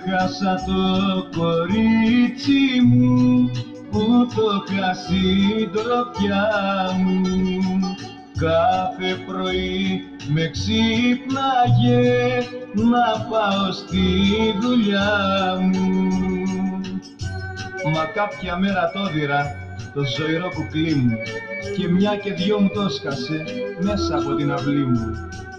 Έχασα το κορίτσι μου που το είχα συντροφιά μου. Κάθε πρωί με ξύπναγε να πάω στη δουλειά μου. Μα κάποια μέρα το δίρα το ζωηρό κουκλί μου και μια και δυο μου το σκάσε μέσα από την αυλή μου.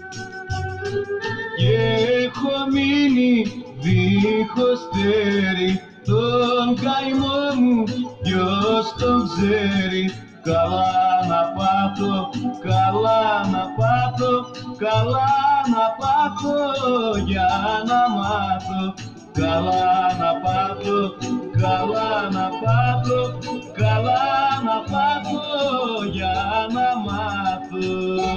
Και έχω μείνει δίχως στέρι τον καημό μου, ποιος τον ξέρει. Καλά να πάθω, καλά να πάθω, καλά να πάθω για να μάθω. Καλά να πάθω, καλά να πάθω, καλά να πάθω για να μάθω.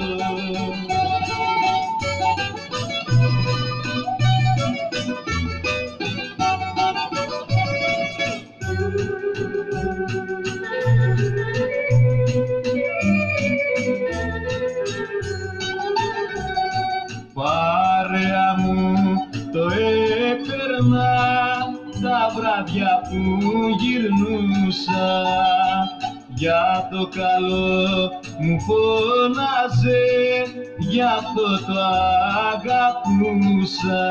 Παρέα μου το έπαιρνα τα βράδια που γυρνούσα. Για το καλό μου φώναζε, γι' αυτό το αγαπούσα.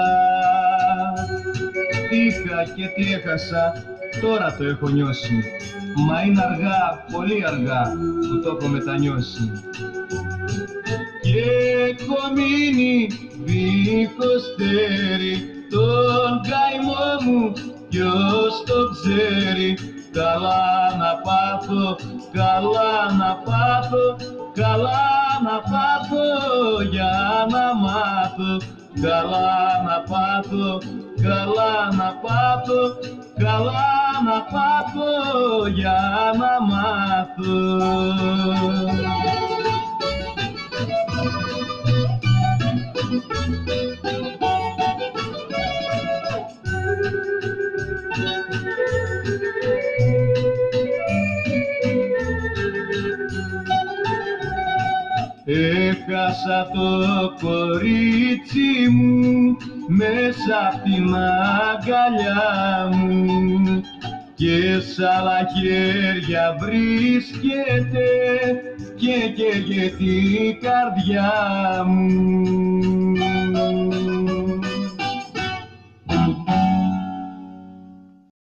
Είχα και τι έχασα, τώρα το έχω νιώσει. Μα είναι αργά, πολύ αργά που το έχω μετανιώσει. Και έχω μείνει δίχως στέρι τον καημό μου, ποιος το ξέρει. Καλά να πάθω, καλά να πάθω, καλά να πάθω για να μάθω. Καλά να πάθω, καλά να πάθω, καλά να πάθω για να μάθω. Έχασα το κορίτσι μου μέσα απ' την αγκαλιά μου και σ' άλλα χέρια βρίσκεται και καίγεται η καρδιά μου.